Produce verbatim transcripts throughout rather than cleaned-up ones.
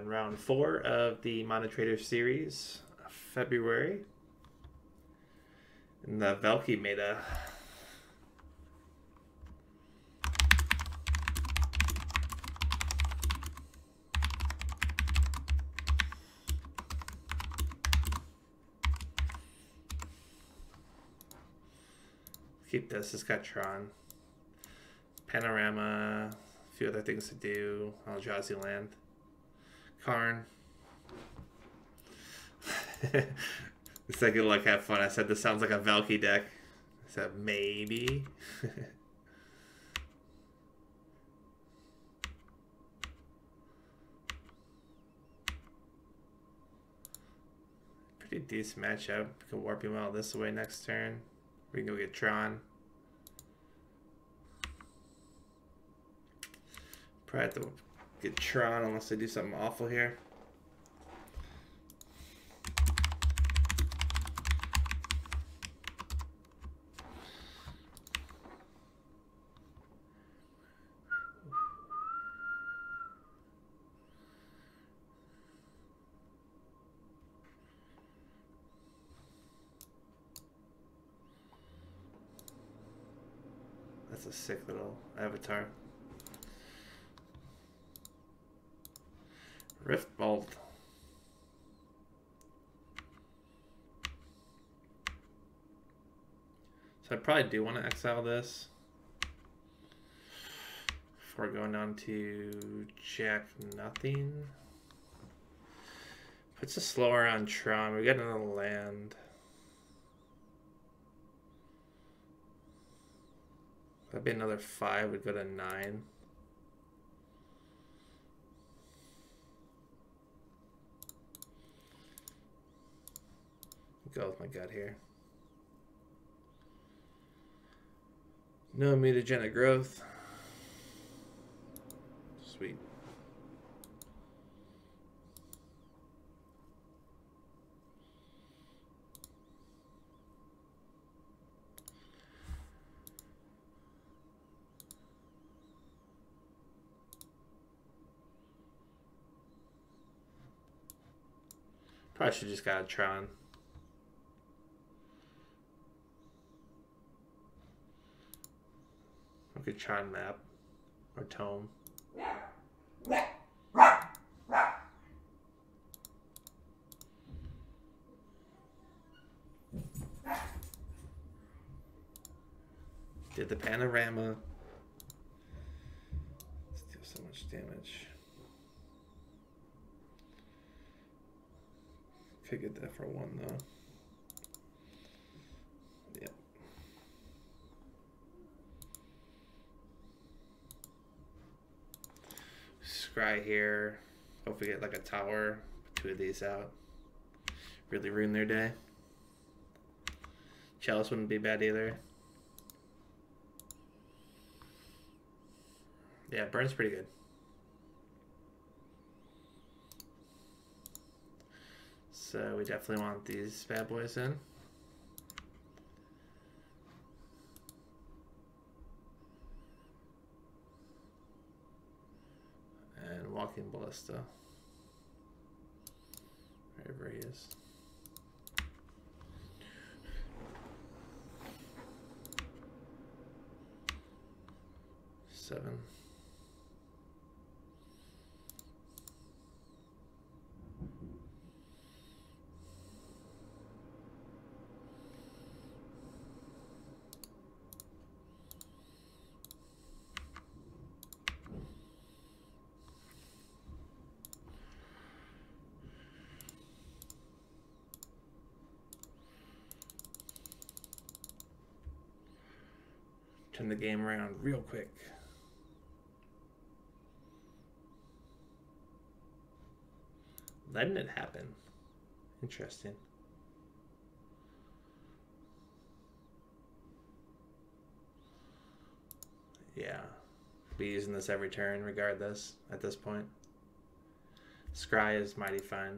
on round four of the Mono Trader series, February. And the Velky made a keep this. It's got Tron, Panorama, a few other things to do. Eldrazi Land, Karn. The second look, have fun. I said this sounds like a Velky deck. I said maybe. Pretty decent matchup. We can warp him out this way next turn. We can go get Tron. Probably have to get Tron unless they do something awful here. That's a sick little avatar. Rift Bolt. So I probably do want to exile this before going on to Jack Nothing. Puts a slower on Tron. We got another land. That'd be another five. We'd go to nine. Go with my gut here. No mutagenic growth. Sweet. Probably should just got a Tron. Look at Tron map or tome. Did the Panorama. Still so much damage. Could get that for one though. Yep. Scry here. Hope we get like a tower. Put two of these out. Really ruin their day. Chalice wouldn't be bad either. Yeah, Burn's pretty good. So we definitely want these bad boys in. And Walking Ballista. Wherever he is. Seven. Turn the game around real quick. Letting it happen. Interesting. Yeah. Be using this every turn regardless at this point. Scry is mighty fine.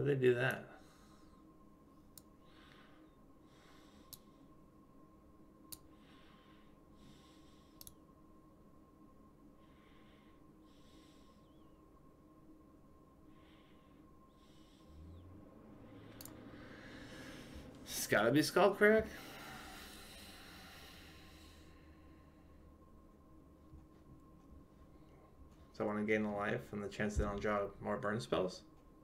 they do that? It's gotta be Skullcrack. So I want to gain the life and the chance they don't draw more burn spells.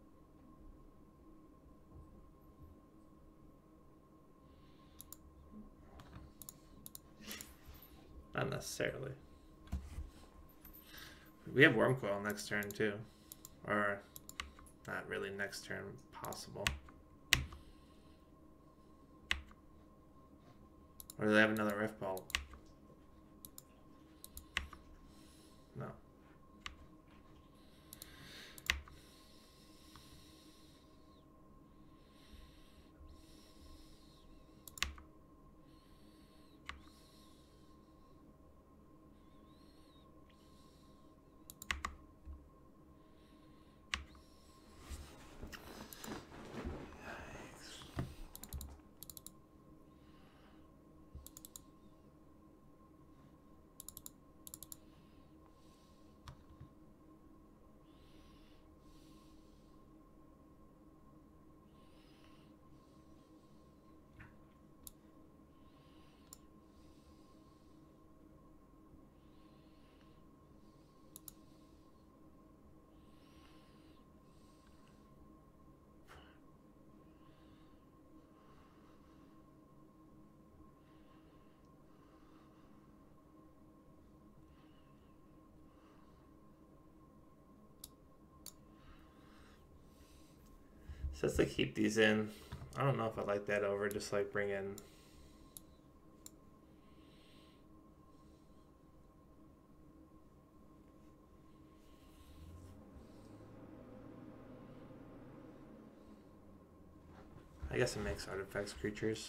Not necessarily. We have Wormcoil next turn too. Or not really next turn, possible. Or do they have another Rift Bolt? No. Just to keep these in. I don't know if I like that over just like bring in. I guess it makes artifacts creatures.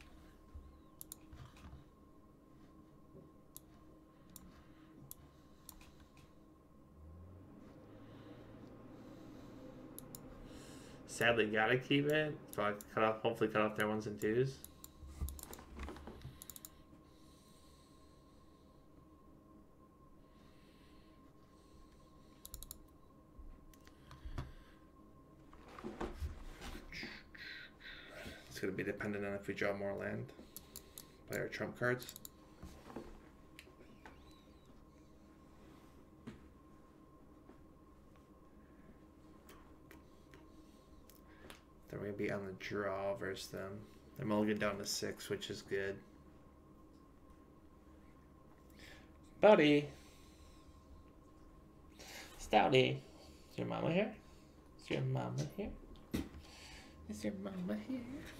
Sadly, gotta keep it. So I cut off, hopefully, cut off their ones and twos. It's gonna be dependent on if we draw more land by our trump cards. Then we're gonna be on the draw versus them. They're mulligan down to six, which is good. Buddy. Stouty. Is your mama here? Is your mama here? Is your mama here?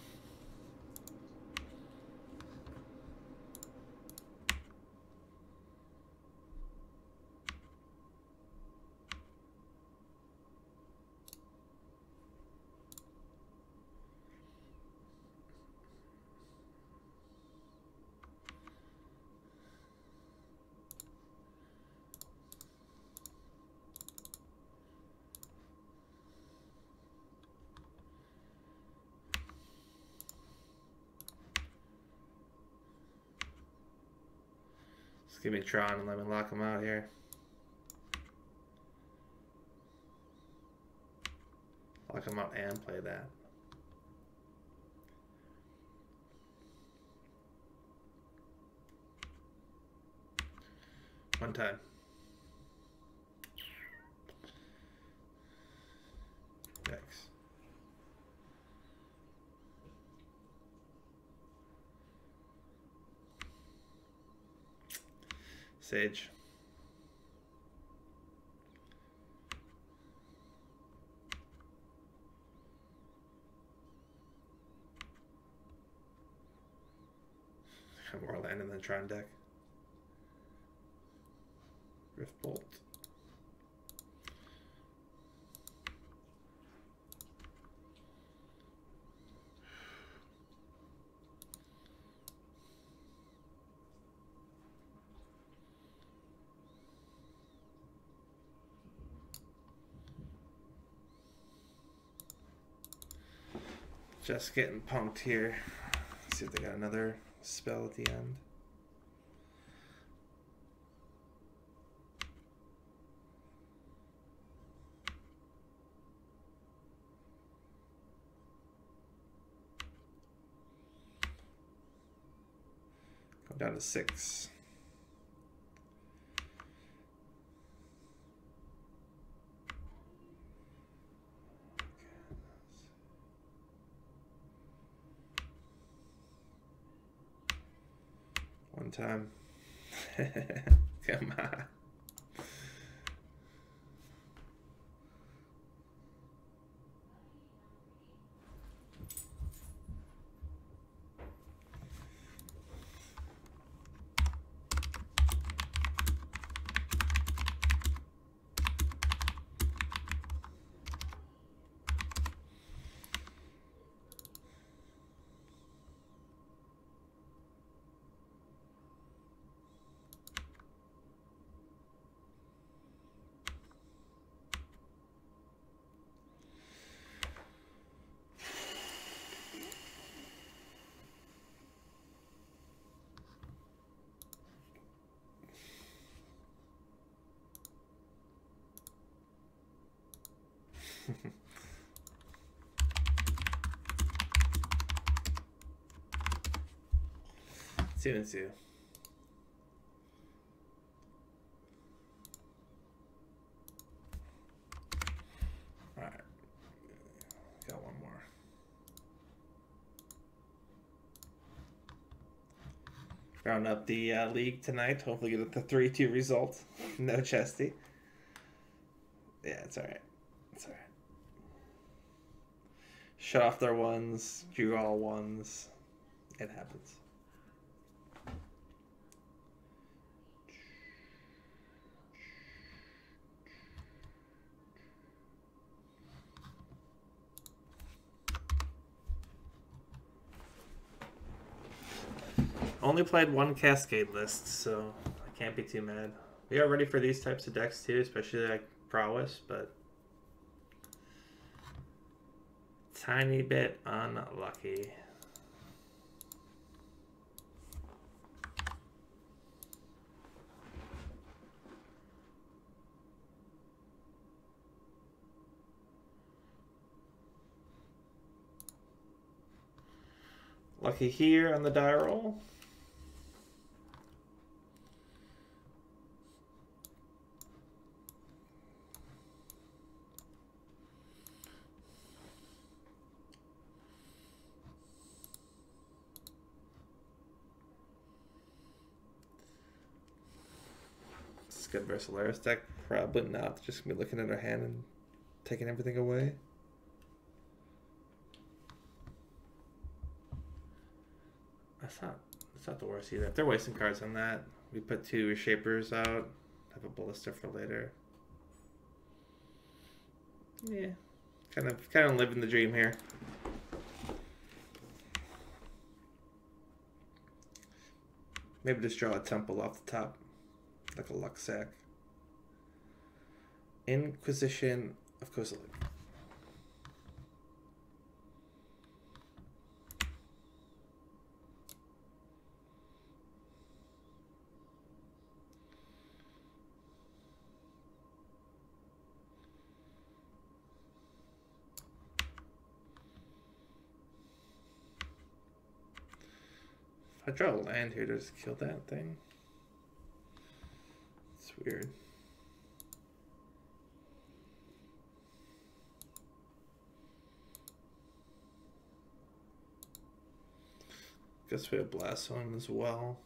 Give me Tron and let me lock him out here. Lock him out and play that. One time. Yikes. Sage. More land in the Tron deck. Rift Bolt. Just getting punked here. Let's see if they got another spell at the end. Come down to six. One time. Come on. Two and two. All right, got one more. Round up the uh, league tonight. Hopefully get the three two result. No chesty. Yeah, it's all right. It's all right. Shut off their ones. Drew all ones. It happens. Only played one Cascade list, so I can't be too mad. We are ready for these types of decks too, especially like Prowess, but tiny bit unlucky. Lucky here on the die roll. Good Versalaris deck? Probably not. Just gonna be looking at our hand and taking everything away. That's not that's not the worst either. If they're wasting cards on that, we put two Reshapers out, have a Ballista for later. Yeah. Kind of kind of living the dream here. Maybe just draw a temple off the top. Like a Luxac. Inquisition of Kozilek. If I draw a land here, does it kill that thing? It's weird. Guess we have Blast on as well.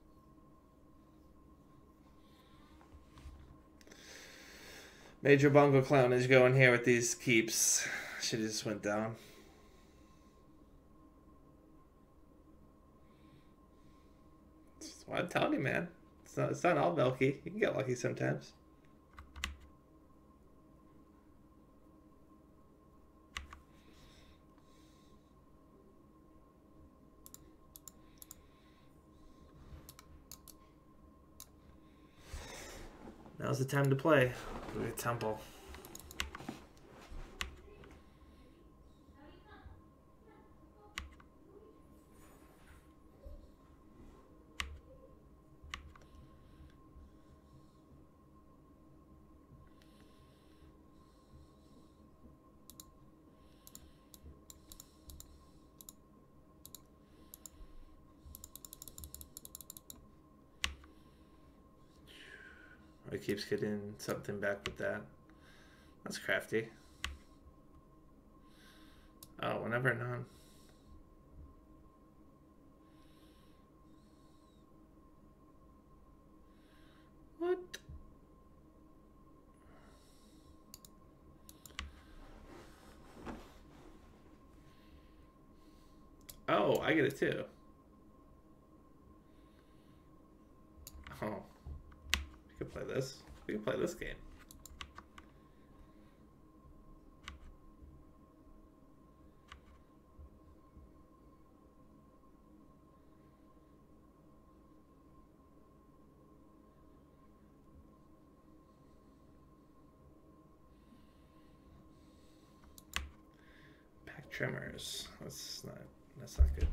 Major Bongo Clown is going here with these keeps. Should just went down. That's what I'm telling you, man. It's not, it's not all Velky. You can get lucky sometimes. Now's the time to play. Look at Temple. It keeps getting something back with that. That's crafty. Oh, whenever none. What? Oh, I get it too. Oh. We could play this. We could play this game. Pack trimmers. That's not that's not good.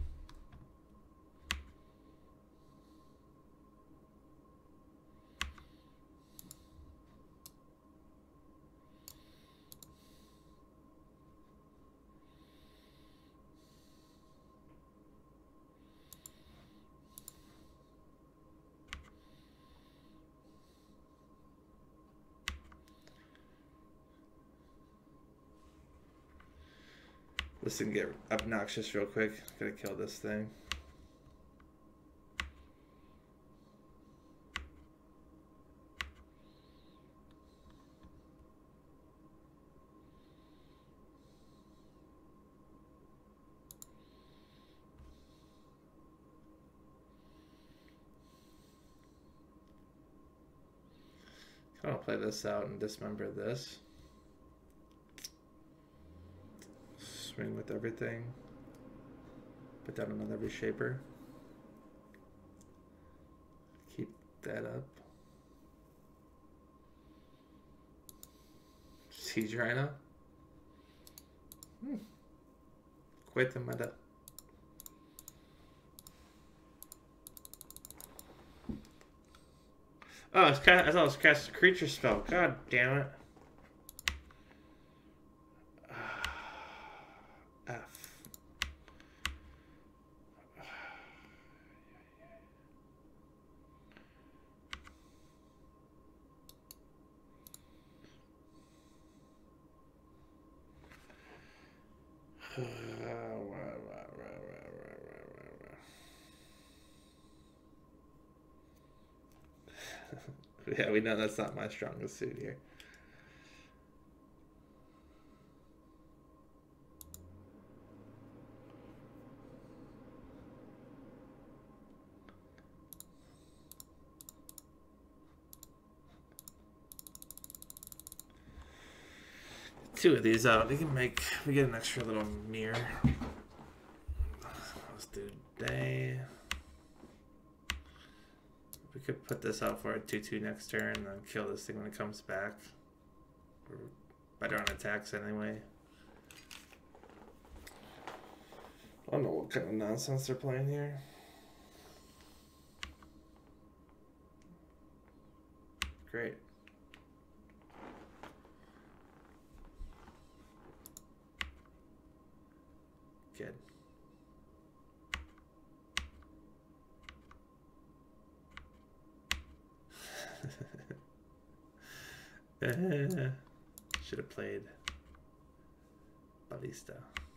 This can get obnoxious real quick. Gotta kill this thing. I'll play this out and dismember this. Swing with everything. Put down another reshaper. Keep that up. Siege Rhino. Hmm. Quite the meta. Oh, it's cast, I thought it was cast a creature spell. God damn it. F. Yeah, we know that's not my strongest suit here. Two of these out. We can make, we get an extra little mirror. Let's do day. We could put this out for a two two next turn and then kill this thing when it comes back. We're better on attacks anyway. I don't know what kind of nonsense they're playing here. Great. Good. uh, should have played Ballista.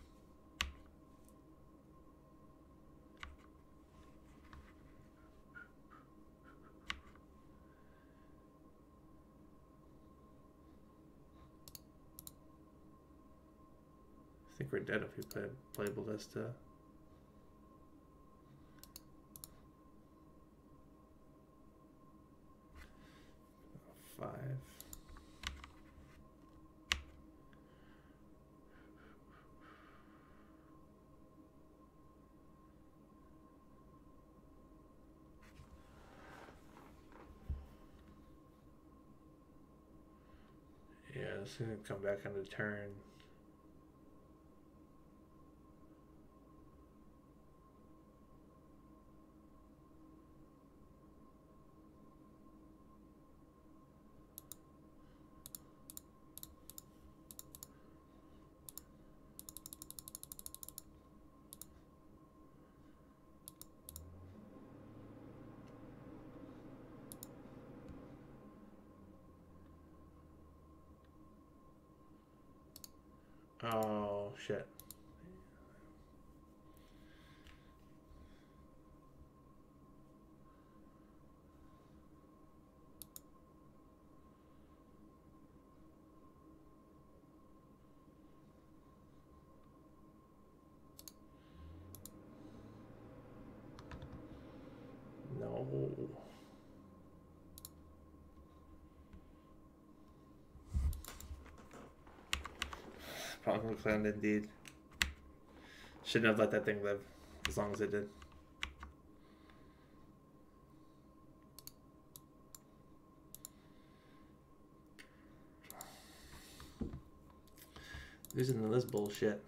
I think we're dead if we play, play Ballista. Five. Yeah, it's gonna come back on the turn. Oh, shit. No. Punk Clan indeed. Shouldn't have let that thing live as long as it did. Losing to this bullshit.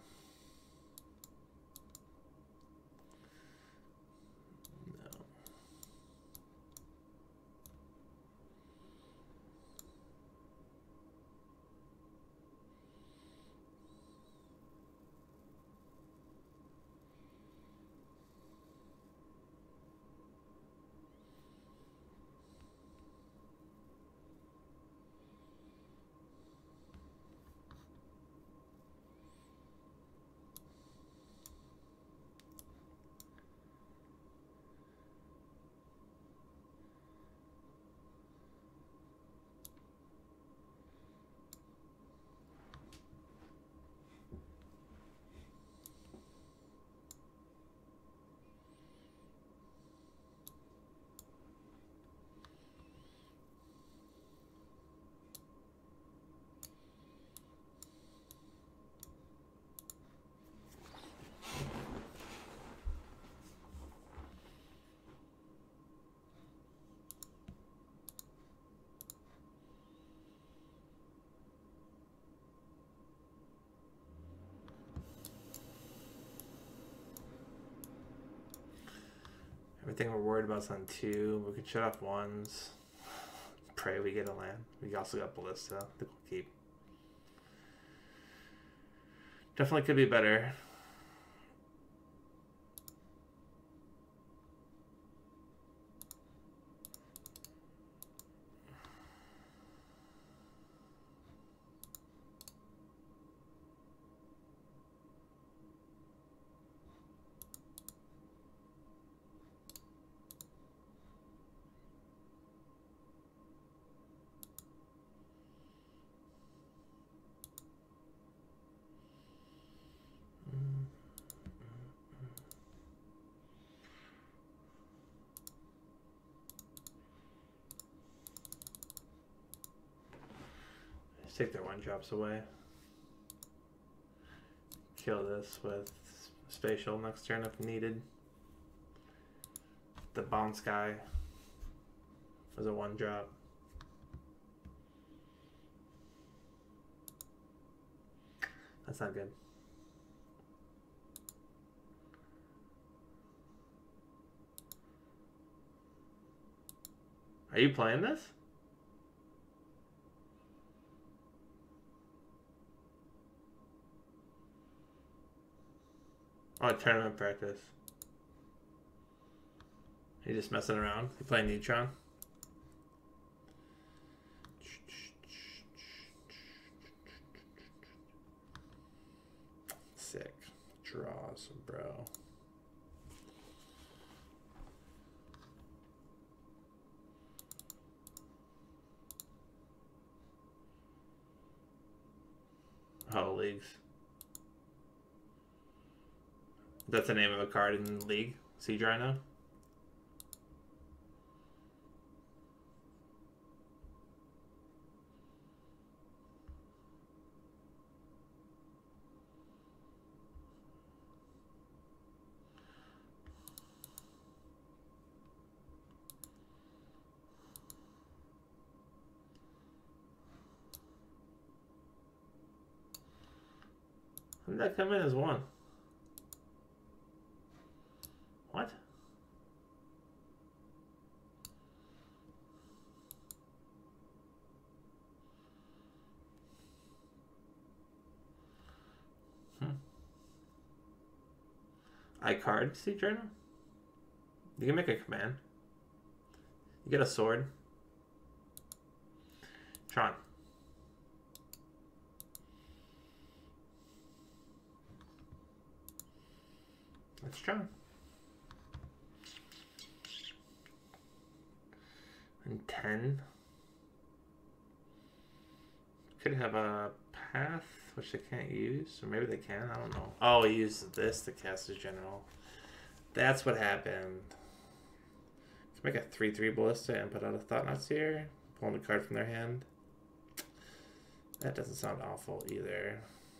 Everything we're worried about is on two. We can shut off ones. Pray we get a land. We also got Ballista. I think we'll keep. Definitely could be better. Take their one drops away. Kill this with spatial next turn if needed. The Bomb Sky was a one drop. That's not good. Are you playing this? Oh, tournament practice. You just messing around? You playing Neutron? Sick. Draws, bro. Oh, leagues. That's the name of a card in the league. Siege Rhino. When did that come in as one? What? Hmm. iCard, Siege Rhino? You can make a command. You get a sword. Tron. Let's try. And ten. Could have a path, which they can't use. Or maybe they can, I don't know. Oh, he uses this to cast his general. That's what happened. Let's make a three three ballista and put out a Thought-Knot Seer. Pulling a card from their hand. That doesn't sound awful either.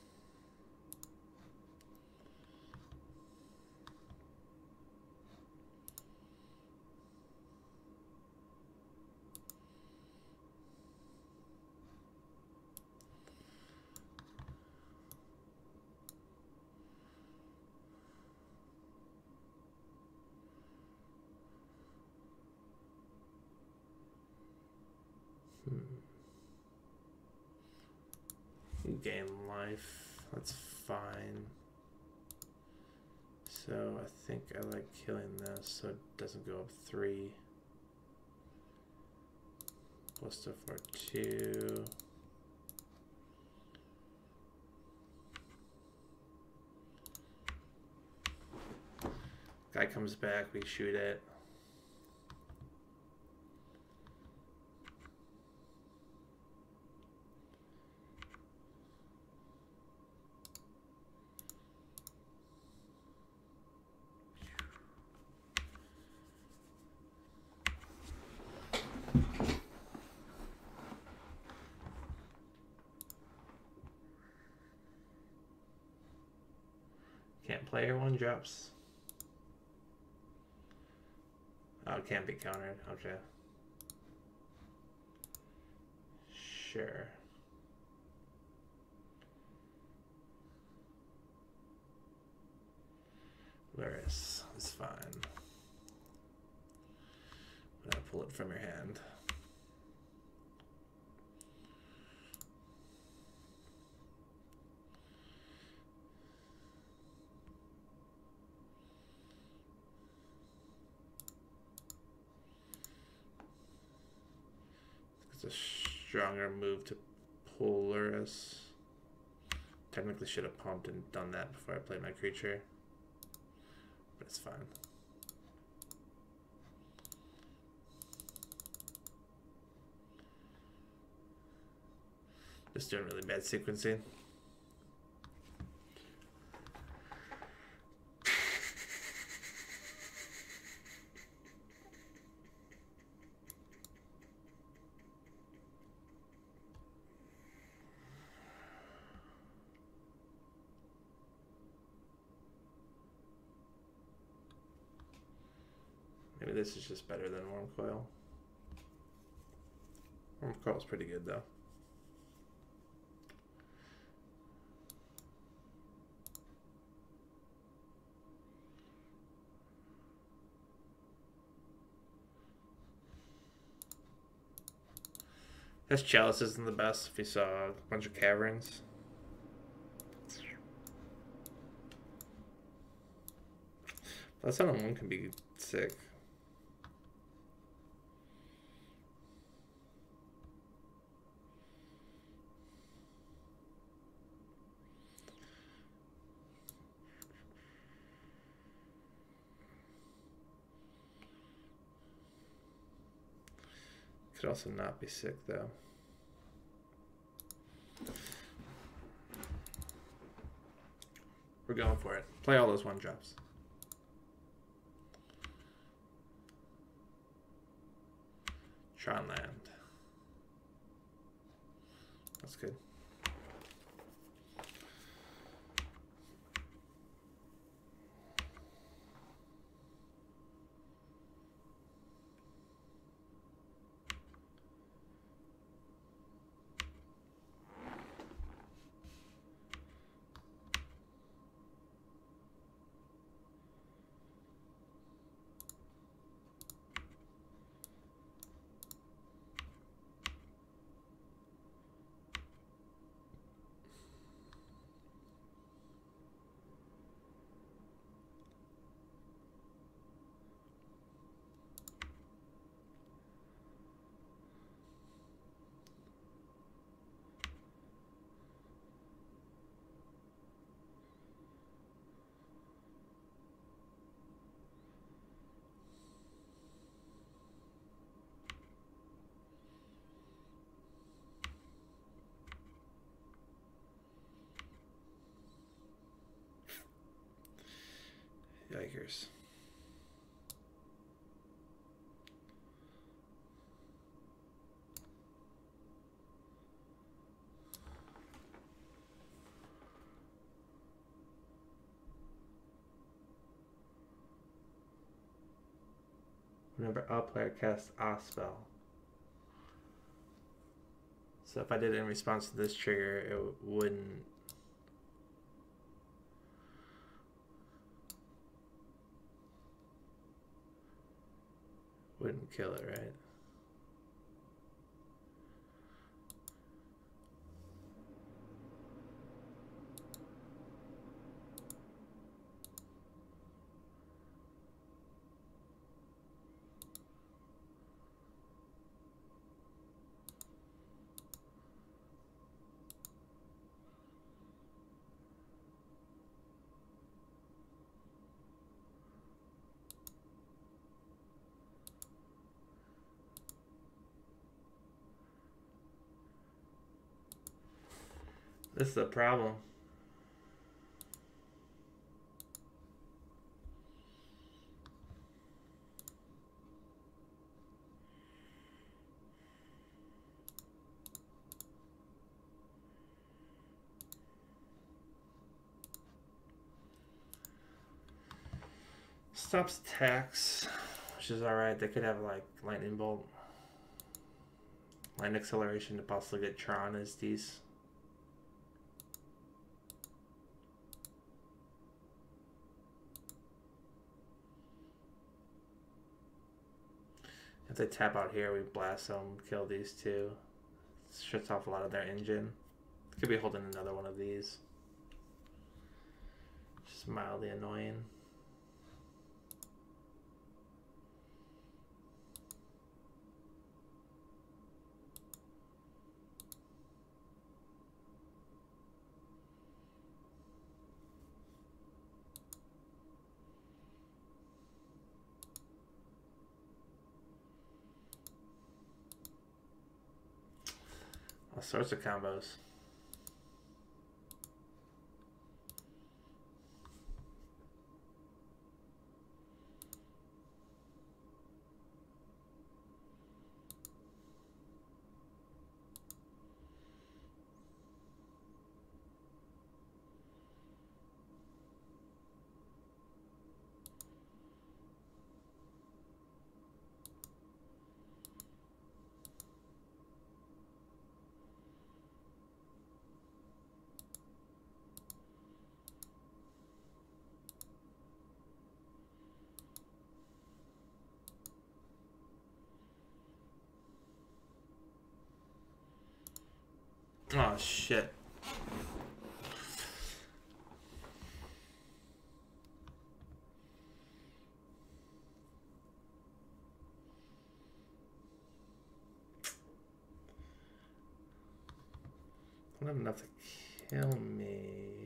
Gain life, that's fine. So I think I like killing this so it doesn't go up three. Ballista for two. Guy comes back, we shoot it. Can't play or one drops. Oh, it can't be countered. Okay. Sure. Luris is fine. I'm gonna pull it from your hand. It's a stronger move to pull Luris. Technically should have pumped and done that before I played my creature. But it's fine. Just doing really bad sequencing. Maybe this is just better than Wurmcoil. Wurmcoil's pretty good though. This Chalice isn't the best if you saw a bunch of caverns. Plus on one can be sick. Could also not be sick though. We're going for it. Play all those one drops. Tron land. That's good. Yikers. Whenever a player casts a spell. So if I did it in response to this trigger, it wouldn't. Wouldn't kill it, right? This is a problem. Stops attacks, which is alright. They could have like lightning bolt, light acceleration to possibly get Tron as these. If they tap out here, we blast them, kill these two. Shuts off a lot of their engine. Could be holding another one of these. Just mildly annoying. All sorts of combos. Oh shit. I don't have enough to kill me.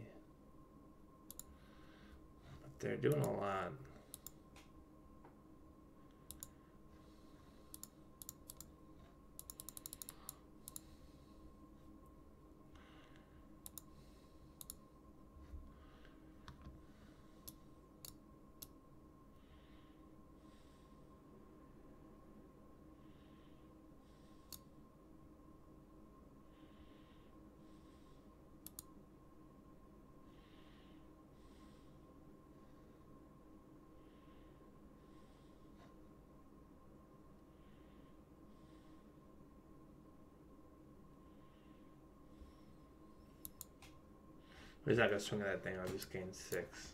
But they're doing a lot. He's not gonna swing at that thing, I'll just gain six.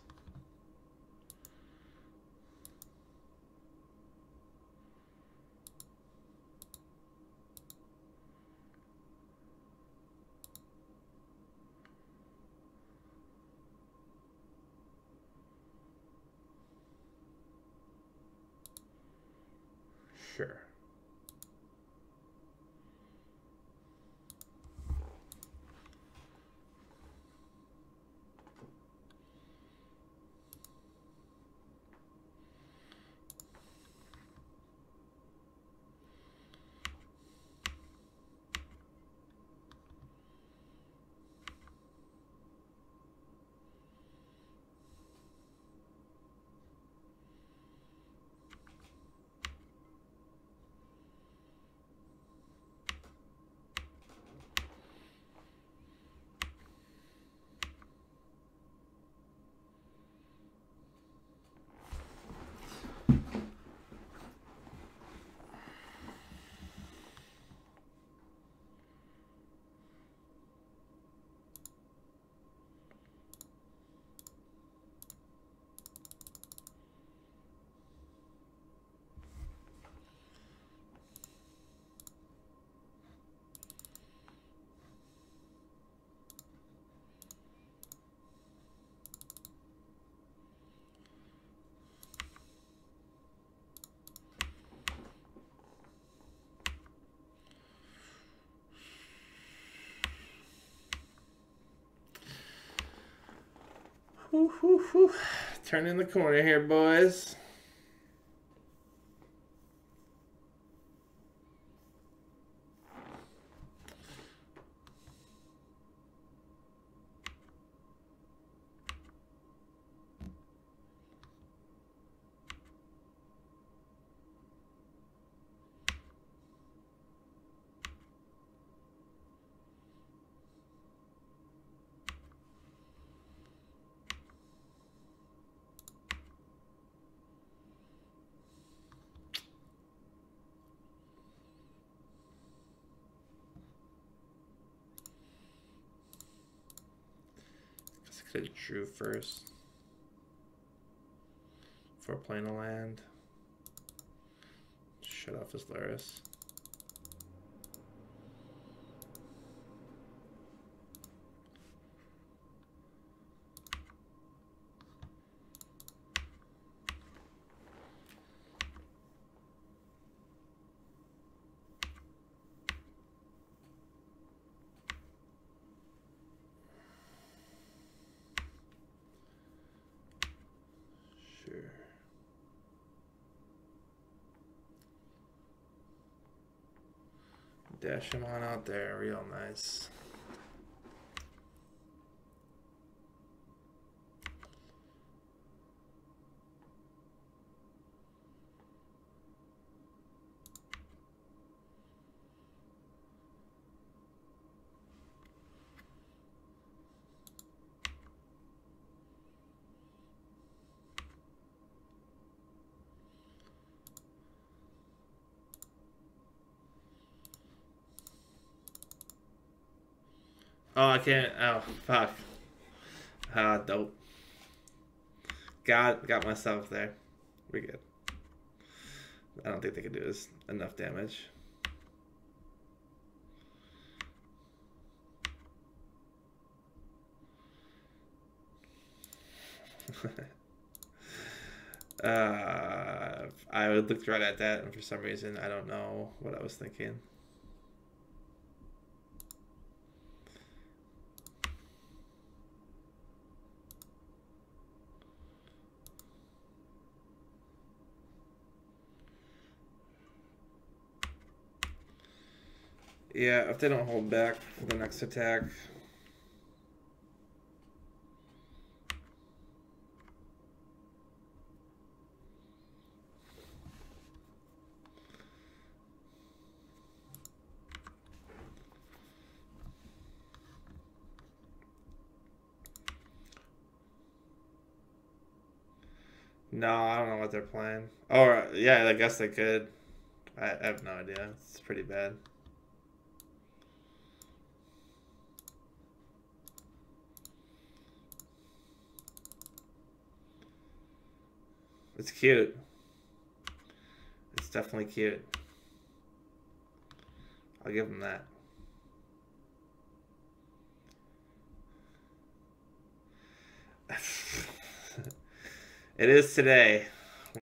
Sure. Whew, whew, whew. Turning the corner here, boys. Could have drew first before playing a land. Shut off his Luris. Dash him on out there, real nice. Oh, I can't. Oh, fuck. Ah, uh, dope. Got got myself there. We're good. I don't think they can do this enough damage. uh, I looked right at that, and for some reason, I don't know what I was thinking. Yeah, if they don't hold back for the next attack. No, I don't know what they're playing. Or, yeah, I guess they could. I, I have no idea. It's pretty bad. It's cute. It's definitely cute. I'll give them that. It is today.